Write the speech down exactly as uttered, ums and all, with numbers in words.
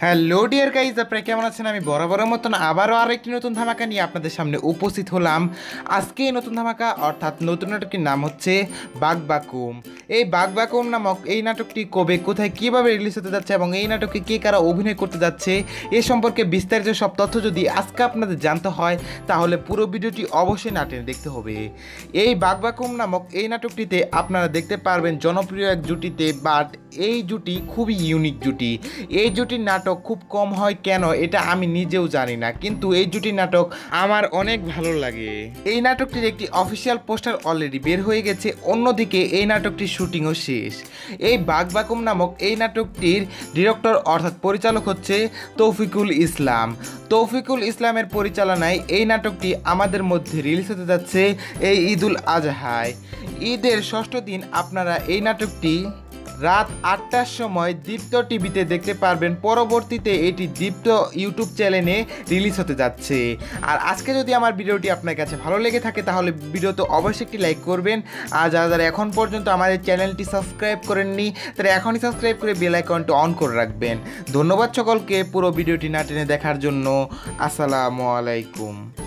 Hello dear guys, আপনারা কেমন আছেন? আমি বরাবরের মতন আবারও আরও একটি নতুন ধামাকা নিয়ে আপনাদের সামনে উপস্থিত হলাম। আজকে এই নতুন ধামাকা অর্থাৎ নতুন নাটকটির নাম হচ্ছে বাগবাকুম। এই বাগবাকুম নামক এই নাটকটি কবে, কোথায়, কীভাবে রিলিজ হতে যাচ্ছে এবং এই নাটকে কে কারা অভিনয় করতে যাচ্ছে এ সম্পর্কে বিস্তারিত সব তথ্য যদি আজকে আপনাদের জানতে হয় তাহলে পুরো ভিডিওটি অবশ্যই না টেনে দেখতে হবে। এই বাগবাকুম নামক এই নাটকটিতে আপনারা দেখতে পারবেন জনপ্রিয় এক জুটিতে, বাট এই জুটি খুবই ইউনিক জুটি। এই জুটির নাটক খুব কম হয় কেন এটা আমি নিজেও জানি না, কিন্তু এই জুটির নাটক আমার অনেক ভালো লাগে। এই নাটকটির একটি অফিসিয়াল পোস্টার অলরেডি বের হয়ে গেছে, অন্যদিকে এই নাটকটির শুটিংও শেষ। এই বাগবাকুম নামক এই নাটকটির ডিরেক্টর অর্থাৎ পরিচালক হচ্ছে তৌফিকুল ইসলাম। তৌফিকুল ইসলামের পরিচালনায় এই নাটকটি আমাদের মধ্যে রিলিজ হতে যাচ্ছে এই ঈদুল আজহায়। ঈদের ষষ্ঠ দিন আপনারা এই নাটকটি রাত আটটার সময় দীপ্ত টিভিতে দেখতে পারবেন। পরবর্তীতে এটি দীপ্ত ইউটিউব চ্যানেলে রিলিজ হতে যাচ্ছে। আর আজকে যদি আমার ভিডিওটি আপনার কাছে ভালো লেগে থাকে তাহলে ভিডিওতে অবশ্যই একটি লাইক করবেন। আর যারা যারা এখন পর্যন্ত আমাদের চ্যানেলটি সাবস্ক্রাইব করেননি তারা এখনই সাবস্ক্রাইব করে বেল আইকনটি অন করে রাখবেন। ধন্যবাদ সকলকে পুরো ভিডিওটি না টেনে দেখার জন্য। আসসালামু আলাইকুম।